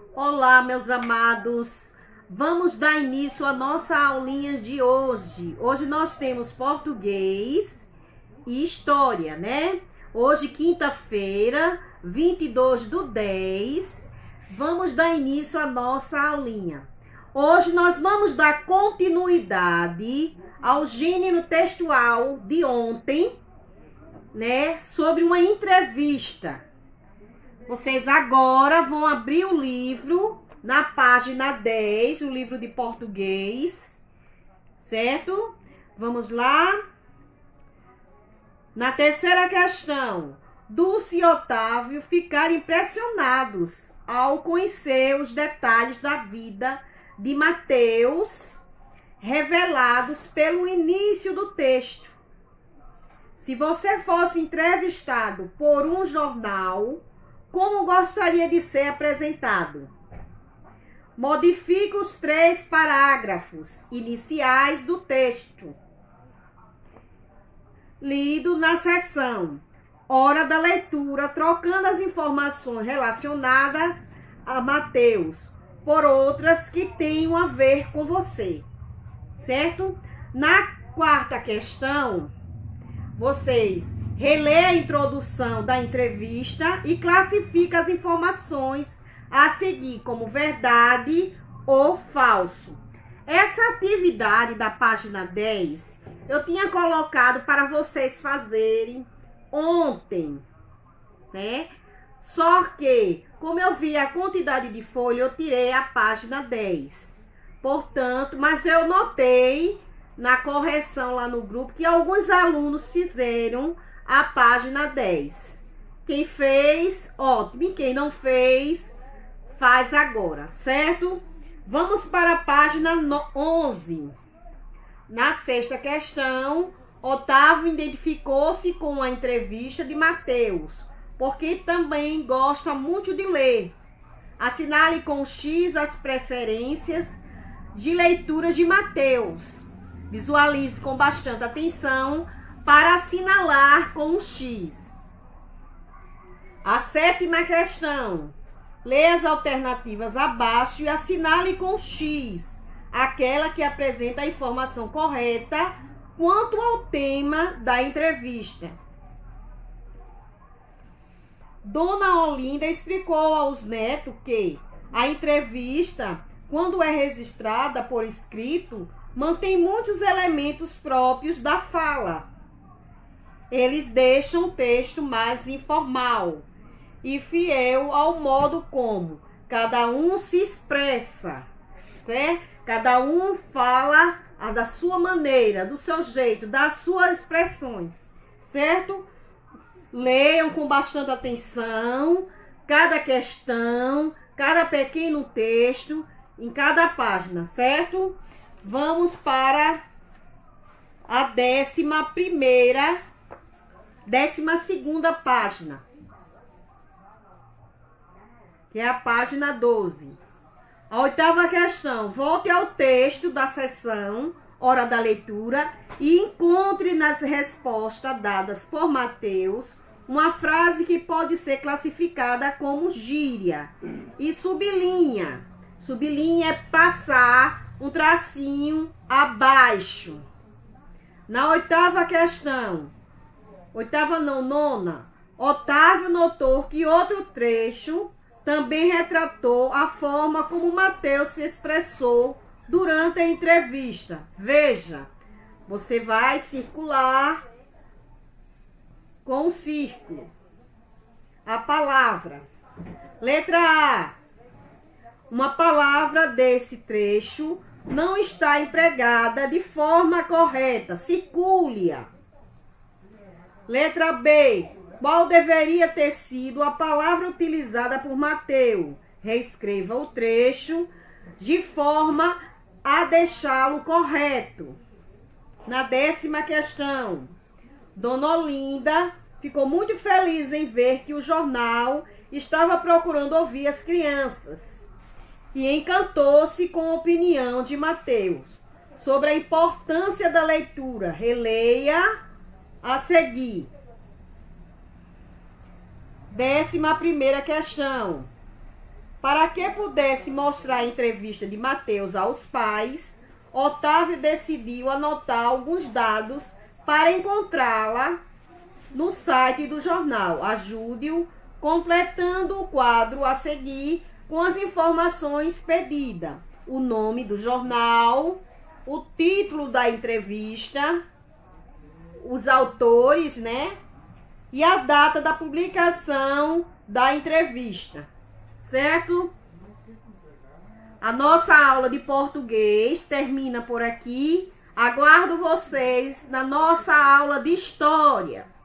Olá, meus amados. Vamos dar início à nossa aulinha de hoje. Hoje nós temos português e história, né? Hoje, quinta-feira, 22/10, vamos dar início à nossa aulinha. Hoje nós vamos dar continuidade ao gênero textual de ontem, né? Sobre uma entrevista. Vocês agora vão abrir o livro na página 10, o livro de português, certo? Vamos lá. Na terceira questão, Dulce e Otávio ficaram impressionados ao conhecer os detalhes da vida de Mateus, revelados pelo início do texto. Se você fosse entrevistado por um jornal, como gostaria de ser apresentado? Modifique os 3 parágrafos iniciais do texto lido na seção Hora da Leitura, trocando as informações relacionadas a Mateus por outras que tenham a ver com você, certo? Na quarta questão, vocês relê a introdução da entrevista e classifica as informações a seguir como verdade ou falso. Essa atividade da página 10 eu tinha colocado para vocês fazerem ontem, né? Só que, como eu vi a quantidade de folha, eu tirei a página 10. Portanto, mas eu notei na correção lá no grupo que alguns alunos fizeram a página 10. Quem fez, ótimo. E quem não fez, faz agora, certo? Vamos para a página 11. Na sexta questão, Otávio identificou-se com a entrevista de Mateus, porque também gosta muito de ler. Assinale com X as preferências de leituras de Mateus. Visualize com bastante atenção para assinalar com um X. A sétima questão. Leia as alternativas abaixo e assinale com X aquela que apresenta a informação correta quanto ao tema da entrevista. Dona Olinda explicou aos netos que a entrevista, quando é registrada por escrito, mantém muitos elementos próprios da fala. Eles deixam o texto mais informal e fiel ao modo como cada um se expressa, certo? Cada um fala da sua maneira, do seu jeito, das suas expressões, certo? Leiam com bastante atenção cada questão, cada pequeno texto em cada página, certo? Vamos para a 12ª página, que é a página 12. A oitava questão, volte ao texto da seção Hora da Leitura e encontre nas respostas dadas por Mateus uma frase que pode ser classificada como gíria e sublinha. Sublinha é passar um tracinho abaixo. Na oitava questão, nona, Otávio notou que outro trecho também retratou a forma como Mateus se expressou durante a entrevista. Veja, você vai circular com um círculo a palavra. Letra A. Uma palavra desse trecho não está empregada de forma correta. Circule-a. Letra B. Qual deveria ter sido a palavra utilizada por Mateus? Reescreva o trecho de forma a deixá-lo correto. Na 10ª questão, Dona Olinda ficou muito feliz em ver que o jornal estava procurando ouvir as crianças e encantou-se com a opinião de Mateus sobre a importância da leitura. Releia a seguir. 11ª questão. Para que pudesse mostrar a entrevista de Mateus aos pais, Otávio decidiu anotar alguns dados para encontrá-la no site do jornal. Ajude-o completando o quadro a seguir com as informações pedidas: o nome do jornal, o título da entrevista, os autores, né? E a data da publicação da entrevista, certo? A nossa aula de português termina por aqui. Aguardo vocês na nossa aula de história.